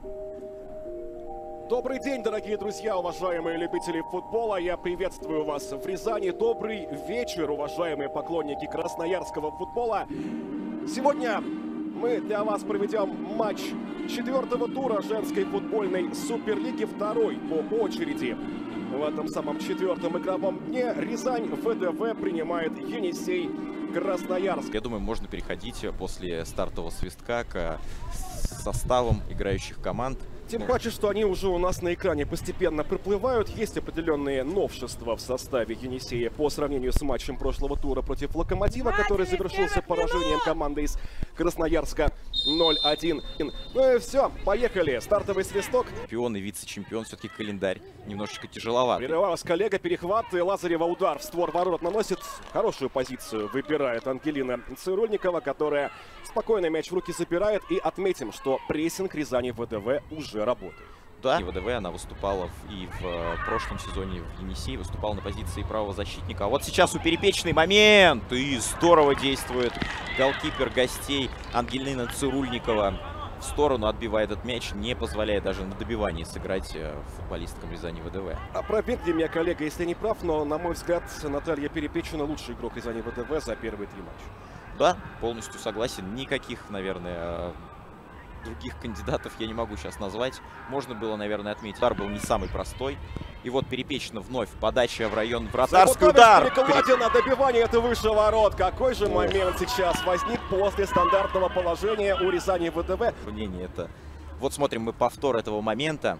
Добрый день, дорогие друзья, уважаемые любители футбола. Я приветствую вас в Рязани. Добрый вечер, уважаемые поклонники красноярского футбола. Сегодня мы для вас проведем матч 4-го тура женской футбольной суперлиги, второй по очереди. В этом самом 4-м игровом дне Рязань ВДВ принимает Енисей Красноярск. Я думаю, можно переходить после стартового свистка к составам играющих команд. Тем паче, что они уже у нас на экране постепенно проплывают. Есть определенные новшества в составе Енисея по сравнению с матчем прошлого тура против Локомотива, который завершился поражением команды из Красноярска 0-1. Ну и все, поехали. Стартовый свисток. Чемпион и вице-чемпион, все-таки календарь немножечко тяжеловат. Прерывалась коллега, перехват, и Лазарева удар в створ ворот наносит. Хорошую позицию выбирает Ангелина Цирульникова, которая спокойно мяч в руки забирает. И отметим, что прессинг Рязани ВДВ уже работает. Да, и ВДВ она выступала и в прошлом сезоне в Енисее, выступала на позиции правого защитника. А вот сейчас у Перепечный момент, и здорово действует голкипер гостей Ангелина Цирульникова. В сторону отбивает этот мяч, не позволяя даже на добивании сыграть футболисткам Рязани ВДВ. А пробегли меня коллега, если не прав, но, на мой взгляд, Наталья Перепечина лучший игрок Рязани ВДВ за первые 3 матча. Да, полностью согласен. Никаких, наверное, других кандидатов я не могу сейчас назвать. Можно было, наверное, отметить. Удар был не самый простой. И вот Перепечина вновь. Подача в район вратарский удар. Перекладина, добивание, это выше ворот. Какой же момент сейчас возник после стандартного положения у Рязани ВДВ? Мнение это. Вот смотрим мы повтор этого момента.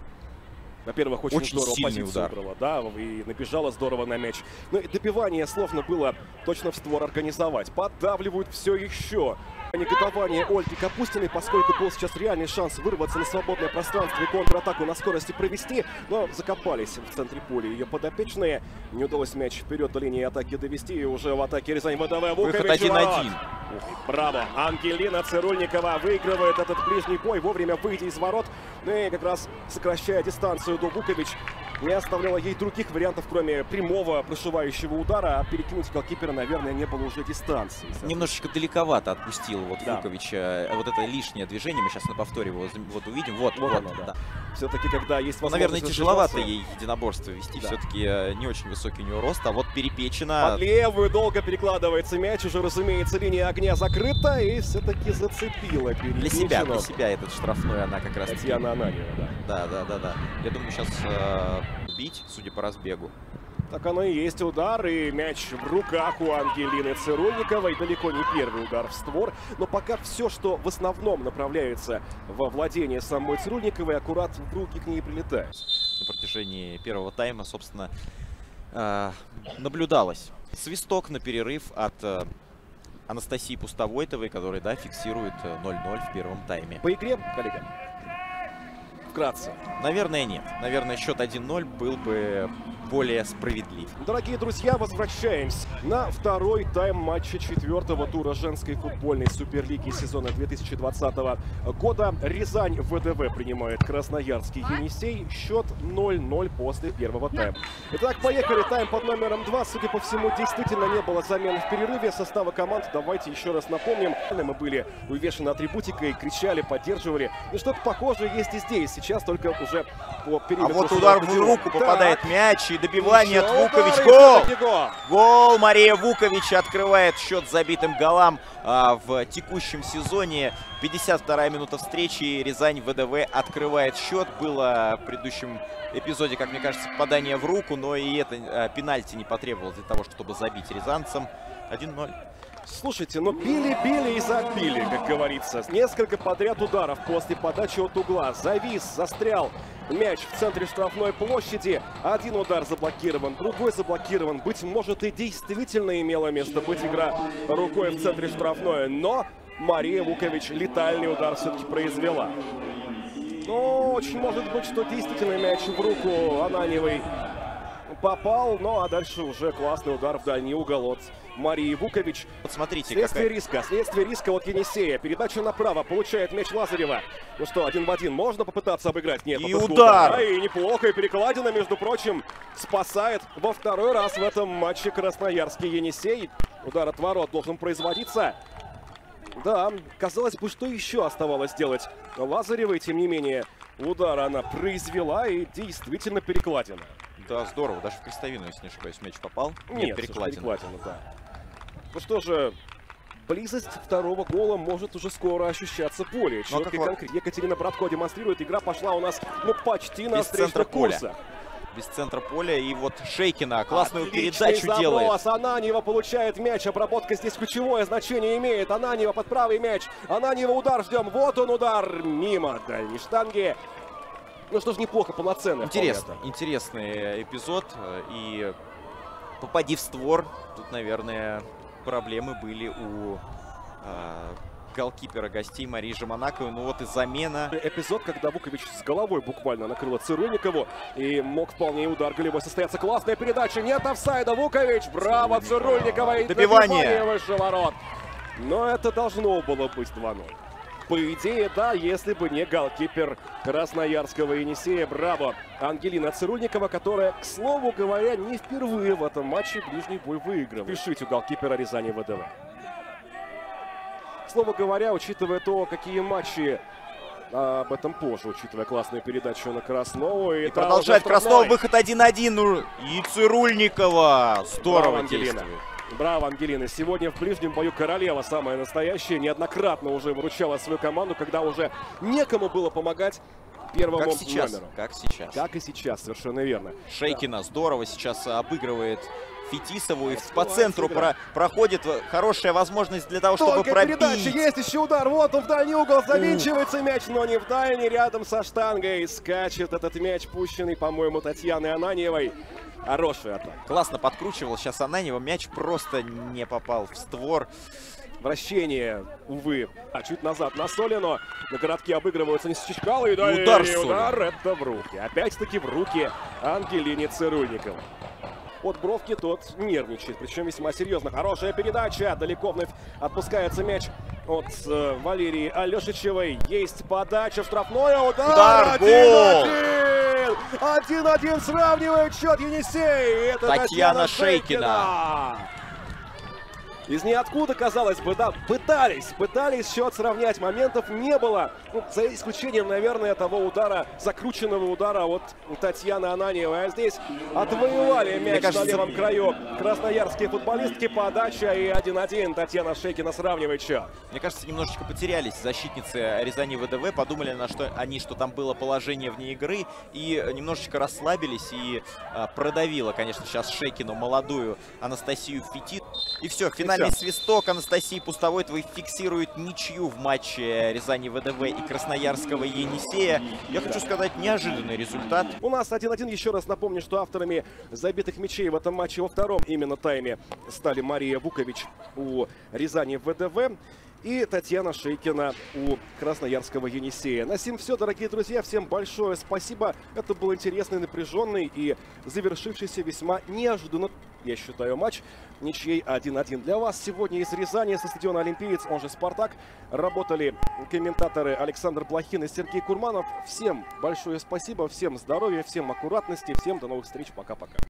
Во-первых, очень здорово сильный удар. Выбрала, да, и набежала здорово на мяч. Ну и добивание словно было точно в створ организовать. Поддавливают все еще. Неготование Ольги Капустиной, поскольку был сейчас реальный шанс вырваться на свободное пространство и контратаку на скорости провести, но закопались в центре поля ее подопечные. Не удалось мяч вперед до линии атаки довести, и уже в атаке Рязань ВДВ. Выход 1-1. Браво! Ангелина Цирульникова выигрывает этот ближний бой, вовремя выйдя из ворот. Ну и как раз сокращая дистанцию до Вукович, не оставляла ей других вариантов, кроме прямого прошивающего удара. А перекинуть голкипера, наверное, не было уже дистанции. Немножечко далековато отпустил вот Вуковича. Вот это лишнее движение. Мы сейчас на повторе его вот увидим. Вот оно, да. Все-таки, когда есть возможность... Наверное, тяжеловато ей единоборство вести. Да. Все-таки не очень высокий у него рост. А вот Перепечина... Под левую долго перекладывается мяч. Уже, разумеется, линия огня закрыта. И все-таки зацепила Перепечину. Для себя этот штрафной она как раз... Татьяна Ананьева, да. Да. Я думаю, сейчас бить, судя по разбегу. Так оно и есть, удар, и мяч в руках у Ангелины Цирульниковой. Далеко не первый удар в створ, но пока все, что в основном направляется во владение самой Цирульниковой, аккурат в руки к ней прилетает. На протяжении первого тайма, собственно, наблюдалось свисток на перерыв от Анастасии Пустовойтовой, которая, да, фиксирует 0-0 в первом тайме. По игре, коллега? Вкратце. Наверное, нет. Наверное, счет 1-0 был бы более справедлив. Дорогие друзья, возвращаемся на второй тайм матча 4-го тура женской футбольной суперлиги сезона 2020 года. Рязань ВДВ принимает Красноярский Енисей. Счет 0-0 после первого тайма. Итак, поехали. Тайм под номером 2. Судя по всему, действительно не было замен в перерыве состава команд. Давайте еще раз напомним. Мы были увешаны атрибутикой, кричали, поддерживали. И что-то похожее есть и здесь. Сейчас только уже по периметру. А вот удар в руку попадает мяч и добивание от Вукович. Гол! Гол! Мария Вукович открывает счет забитым голам в текущем сезоне. 52-я минута встречи. Рязань ВДВ открывает счет. Было в предыдущем эпизоде, как мне кажется, попадание в руку, но и это пенальти не потребовалось для того, чтобы забить рязанцам. 1-0. Слушайте, ну били и забили, как говорится. Несколько подряд ударов после подачи от угла. Завис, застрял мяч в центре штрафной площади. Один удар заблокирован, другой заблокирован. Быть может, и действительно имела место быть игра рукой в центре штрафной. Но Мария Вукович летальный удар все-таки произвела. Но очень может быть, что действительно мяч в руку Ананьевой попал. Ну а дальше уже классный удар в дальний угол от Марии Вукович. Вот смотрите, следствие риска от Енисея. Передача направо, получает мяч Лазарева. Ну что, 1 в 1 можно попытаться обыграть? Нет. И удар! Да, и неплохо, и перекладина, между прочим, спасает во второй раз в этом матче красноярский Енисей. Удар от ворот должен производиться. Да, казалось бы, что еще оставалось делать Лазаревой. Тем не менее, удар она произвела и действительно перекладина. Да, здорово. Даже в крестовину, если не ошибаюсь, мяч попал. Нет, перекладина, да. Ну что же, близость второго гола может уже скоро ощущаться более четко и конкретно. Екатерина Братко демонстрирует. Игра пошла у нас почти на встречных курсах. Без центра поля. И вот Шейкина классную передачу делает. Ананьева получает мяч. Обработка здесь ключевое значение имеет. Ананьева под правый мяч. Ананьева удар ждем. Вот он удар. Мимо дальней штанги. Ну что ж, неплохо, полноценно. Интересный эпизод. И попади в створ. Тут, наверное, проблемы были у голкипера гостей Марии Жаманаковой. Ну вот и замена. Эпизод, когда Вукович с головой буквально накрыла Цирульникову. И мог вполне удар голевой состояться. Классная передача. Нет офсайда. Вукович. Браво, Цирульникова. И добивание выше ворот. Но это должно было быть 2-0. По идее, да, если бы не голкипер красноярского Енисея. Браво, Ангелина Цирульникова, которая, к слову говоря, не впервые в этом матче ближний бой выиграла. Пишите у голкипера Рязани ВДВ. К слову говоря, учитывая то, какие матчи, об этом позже, учитывая классную передачу на Краснову. И продолжает Краснова, выход 1-1. Ну, и Цирульникова. Здорово действует. Браво, Ангелина. Сегодня в ближнем бою королева самая настоящая. Неоднократно уже выручала свою команду, когда уже некому было помогать первому номеру. Как сейчас. Как и сейчас, совершенно верно. Шейкина здорово сейчас обыгрывает Фетисову. И по центру проходит хорошая возможность для того, чтобы пробить. Передача, есть еще удар. Вот он в дальний угол. Завинчивается мяч, но не в дальний. Рядом со штангой скачет этот мяч, пущенный, по-моему, Татьяной Ананьевой. Хорошая атака. Классно подкручивал сейчас Ананьева. Мяч просто не попал в створ. Вращение, увы, чуть назад на Солино. На городке обыгрываются Несчичкало. И удар это в руки. Опять-таки в руки Ангелине Цирульниковой. От бровки тот нервничает, причем весьма серьезно. Хорошая передача. Далеко вновь отпускается мяч от Валерии Алешичевой. Есть подача, штрафное. Удар! Гол! 1-1 сравнивает счет Енисей. Это Татьяна Шейкина. Из ниоткуда, казалось бы, да, пытались счет сравнять, моментов не было. Ну, за исключением, наверное, того удара, закрученного удара от Татьяны Ананьевой. А здесь отвоевали мяч на левом краю красноярские футболистки. Подача и 1-1. Татьяна Шейкина сравнивает счет. Мне кажется, немножечко потерялись защитницы Рязани ВДВ. Подумали, что там было положение вне игры. И немножечко расслабились. И продавила, конечно, сейчас Шейкину молодую Анастасию Фетит. И все, финальный свисток. Анастасии Пустовойтовой фиксирует ничью в матче Рязани ВДВ и Красноярского Енисея. Я хочу сказать, неожиданный результат. У нас 1-1. Еще раз напомню, что авторами забитых мячей в этом матче во втором именно тайме стали Мария Вукович у Рязани ВДВ и Татьяна Шейкина у Красноярского Енисея. На сим все, дорогие друзья. Всем большое спасибо. Это был интересный, напряженный и завершившийся весьма неожиданно, я считаю, матч. Ничьей 1-1 для вас. Сегодня из Рязани, со стадиона «Олимпиец», он же «Спартак», работали комментаторы Александр Блохин и Сергей Курманов. Всем большое спасибо, всем здоровья, всем аккуратности, всем до новых встреч. Пока-пока.